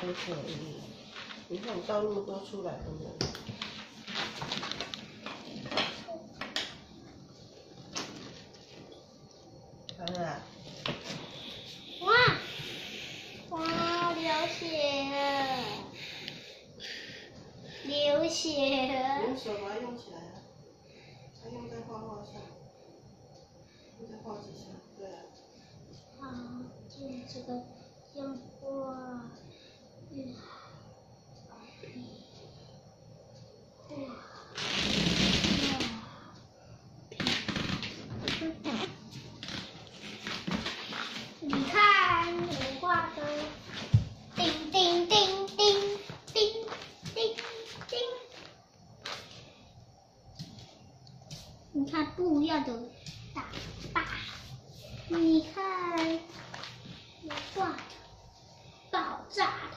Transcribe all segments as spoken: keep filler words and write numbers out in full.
都可以。你看你倒那么多出来都能。好了。 哇！哇！流血了！流血了！ 用手把它用起来啊，它用在画画上，用在画纸上，对啊。 好，用这个用画。 嗯，哇，你看我画的，叮叮叮叮叮叮叮，你看不一样的大大，你看我画的爆炸的。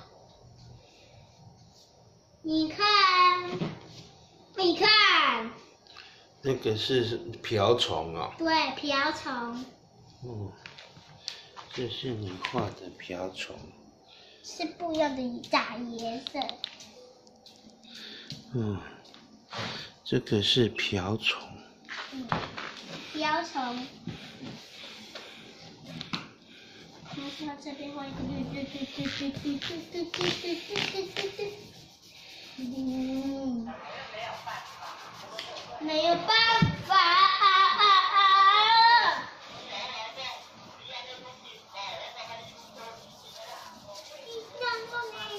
你看，你看， 那个是瓢虫哦。 对，瓢虫。 嗯，这是你画的瓢虫。 是不一样的大颜色。 嗯，这个是瓢虫。 嗯，瓢虫。然后这边画一个绿绿绿绿绿绿绿绿绿绿绿绿。 嗯，没有办法啊啊啊！你看过没？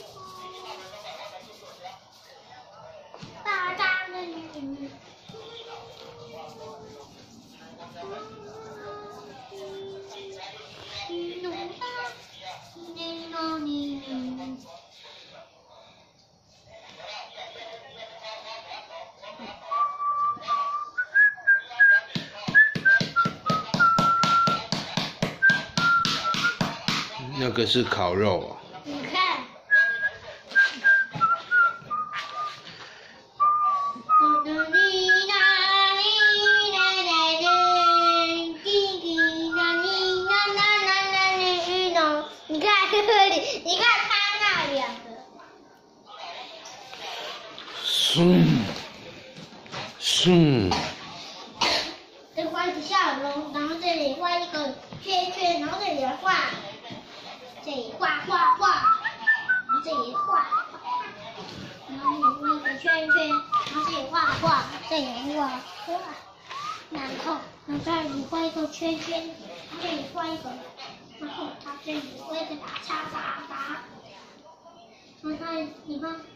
大大的雨。雨浓大，你浓你浓。 那个是烤肉哦。 你看，你看这里，你看他那两个。 嗖嗖。 这画一个笑容，然后这里画一个圈圈，然后这里画。 这里画画画，然后这里画，然后这里画一个圈圈，然后这里画画，这里画画，然后然后这里画一个圈圈，这里画一个，然后它这里画一个打叉打打，然后它你看